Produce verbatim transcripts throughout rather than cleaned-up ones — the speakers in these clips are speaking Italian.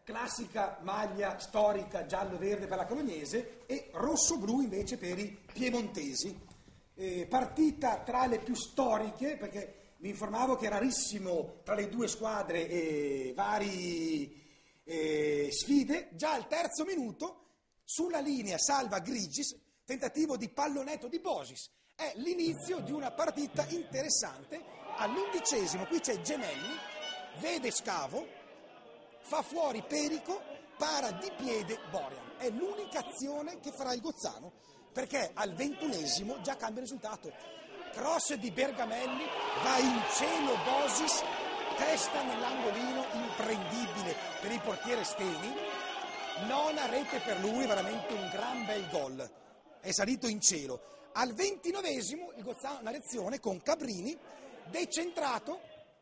classica maglia storica giallo-verde per la Colognese e rosso-blu invece per i piemontesi. Eh, partita tra le più storiche, perché mi informavo che è rarissimo tra le due squadre eh, vari eh, sfide. Già al terzo minuto sulla linea salva Grigis, tentativo di pallonetto di Bosis. È l'inizio di una partita interessante. All'undicesimo qui c'è Gemelli, vede Scavo, fa fuori Perico, para di piede Borian. È l'unica azione che farà il Gozzano, perché al ventunesimo già cambia risultato. Cross di Bergamelli, va in cielo Bosis, testa nell'angolino, imprendibile per il portiere Steni. Nona rete per lui, veramente un gran bel gol. È salito in cielo. Al ventinovesimo il Gozzano una lezione con Cabrini, decentrato.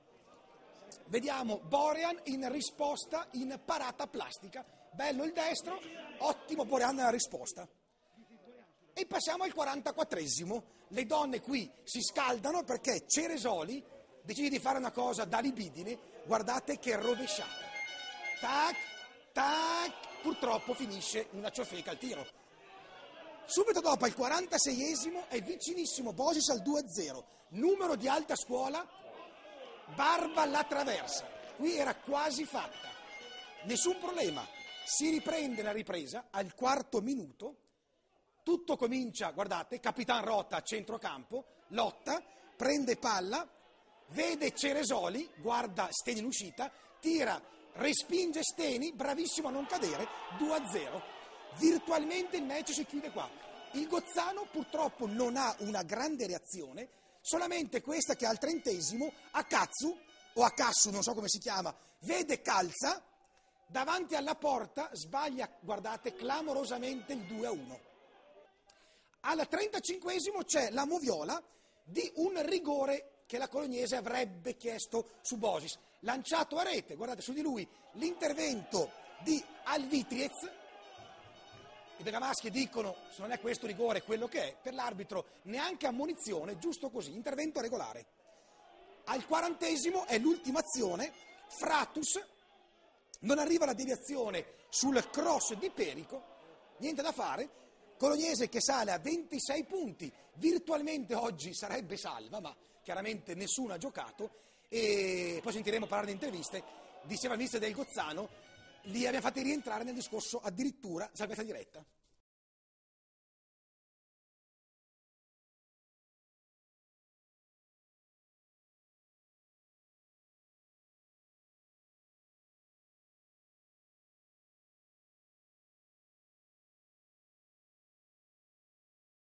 Vediamo Borian in risposta in parata plastica. Bello il destro, ottimo Borian nella risposta. E passiamo al quarantaquattresimo. Le donne qui si scaldano perché Ceresoli decide di fare una cosa da libidine. Guardate che rovesciata. Tac, tac, purtroppo finisce una ciofeca al tiro. Subito dopo, al quarantaseiesimo, è vicinissimo Bosis al due a zero. Numero di alta scuola, Barba la traversa. Qui era quasi fatta. Nessun problema. Si riprende la ripresa al quarto minuto. Tutto comincia, guardate, Capitan Rota a centrocampo, lotta, prende palla, vede Ceresoli, guarda Steni in uscita, tira, respinge Steni, bravissimo a non cadere, due a zero. Virtualmente il match si chiude qua. Il Gozzano purtroppo non ha una grande reazione, solamente questa che al trentesimo Akatsu, o Akassu, non so come si chiama, vede Calza, davanti alla porta sbaglia, guardate, clamorosamente il due a uno. Al trentacinquesimo c'è la moviola di un rigore che la Colognese avrebbe chiesto su Bosis, lanciato a rete, guardate su di lui l'intervento di Alvitriez. I bergamaschi dicono se non è questo rigore quello che è, per l'arbitro neanche ammonizione, giusto così, intervento regolare. Al quarantesimo è l'ultima azione, Fratus, non arriva la deviazione sul cross di Perico, niente da fare. Colognese che sale a ventisei punti, virtualmente oggi sarebbe salva, ma chiaramente nessuno ha giocato, e poi sentiremo parlare di interviste. Diceva il mister del Gozzano, li abbiamo fatti rientrare nel discorso addirittura salvezza diretta.